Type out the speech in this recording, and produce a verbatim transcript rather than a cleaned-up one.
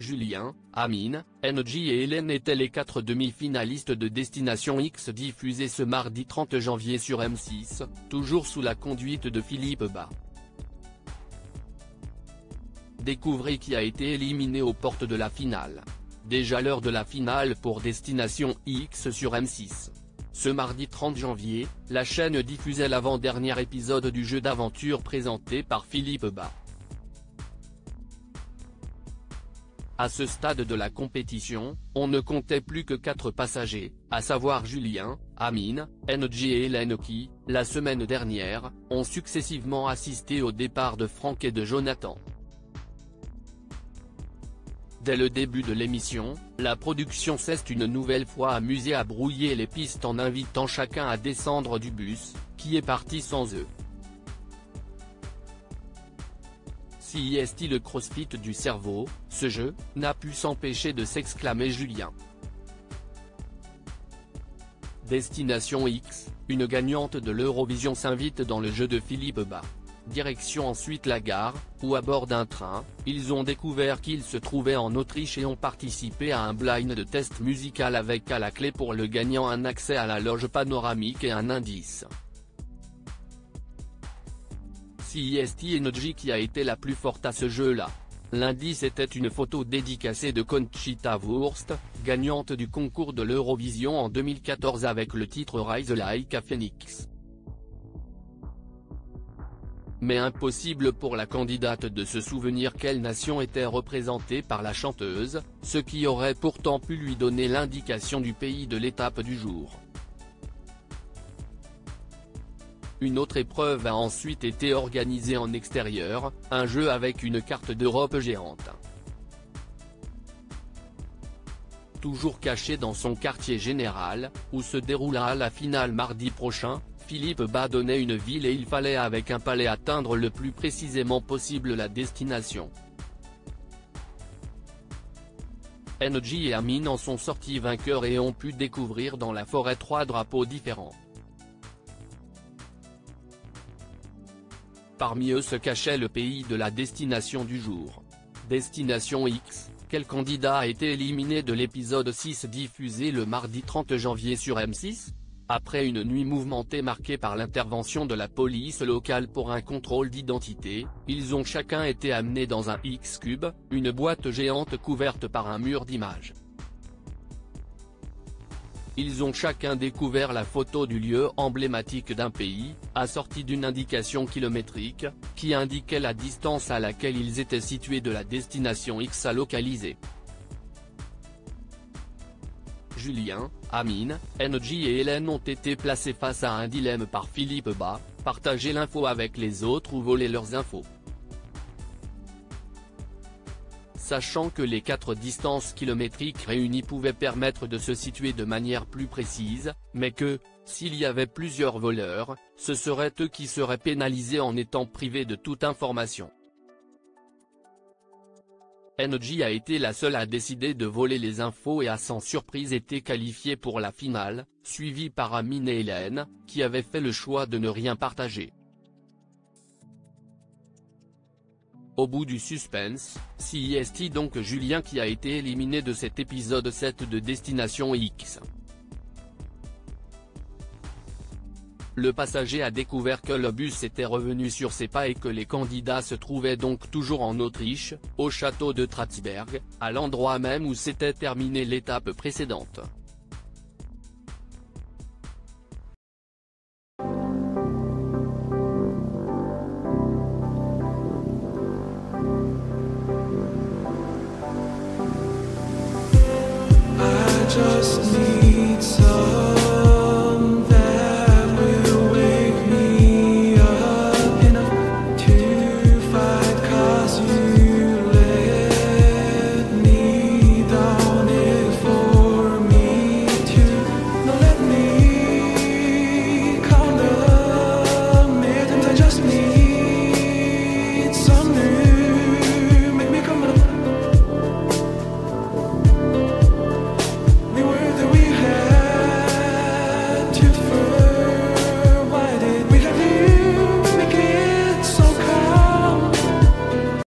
Julien, Amine, N J et Hélène étaient les quatre demi-finalistes de Destination X diffusés ce mardi trente janvier sur M six, toujours sous la conduite de Philippe Bas. Découvrez qui a été éliminé aux portes de la finale. Déjà l'heure de la finale pour Destination X sur M six. Ce mardi trente janvier, la chaîne diffusait l'avant-dernier épisode du jeu d'aventure présenté par Philippe Bas. À ce stade de la compétition, on ne comptait plus que quatre passagers, à savoir Julien, Amine, N J et Hélène qui, la semaine dernière, ont successivement assisté au départ de Franck et de Jonathan. Dès le début de l'émission, la production s'est une nouvelle fois amusée à brouiller les pistes en invitant chacun à descendre du bus, qui est parti sans eux. Si est-il le crossfit du cerveau, ce jeu, n'a pu s'empêcher de s'exclamer Julien. Destination X, une gagnante de l'Eurovision s'invite dans le jeu de Philippe Bas. Direction ensuite la gare, où à bord d'un train, ils ont découvert qu'ils se trouvaient en Autriche et ont participé à un blind de test musical avec à la clé pour le gagnant un accès à la loge panoramique et un indice. Si est N J qui a été la plus forte à ce jeu-là. L'indice était une photo dédicacée de Conchita Wurst, gagnante du concours de l'Eurovision en deux mille quatorze avec le titre Rise Like a Phoenix. Mais impossible pour la candidate de se souvenir quelle nation était représentée par la chanteuse, ce qui aurait pourtant pu lui donner l'indication du pays de l'étape du jour. Une autre épreuve a ensuite été organisée en extérieur, un jeu avec une carte d'Europe géante. Toujours caché dans son quartier général, où se déroulera la finale mardi prochain, Philippe Bas donnait une ville et il fallait avec un palais atteindre le plus précisément possible la destination. N J et Amine en sont sortis vainqueurs et ont pu découvrir dans la forêt trois drapeaux différents. Parmi eux se cachait le pays de la destination du jour. Destination X, quel candidat a été éliminé de l'épisode six diffusé le mardi trente janvier sur M six ? Après une nuit mouvementée marquée par l'intervention de la police locale pour un contrôle d'identité, ils ont chacun été amenés dans un X-Cube, une boîte géante couverte par un mur d'images. Ils ont chacun découvert la photo du lieu emblématique d'un pays, assortie d'une indication kilométrique, qui indiquait la distance à laquelle ils étaient situés de la destination X à localiser. Julien, Amine, N J et Hélène ont été placés face à un dilemme par Philippe Bas, partager l'info avec les autres ou voler leurs infos. Sachant que les quatre distances kilométriques réunies pouvaient permettre de se situer de manière plus précise, mais que, s'il y avait plusieurs voleurs, ce seraient eux qui seraient pénalisés en étant privés de toute information. N J a été la seule à décider de voler les infos et a sans surprise été qualifiée pour la finale, suivie par Amine et Hélène, qui avaient fait le choix de ne rien partager. Au bout du suspense, si est donc Julien qui a été éliminé de cet épisode sept de Destination X. Le passager a découvert que le bus était revenu sur ses pas et que les candidats se trouvaient donc toujours en Autriche, au château de Tratzberg, à l'endroit même où s'était terminée l'étape précédente.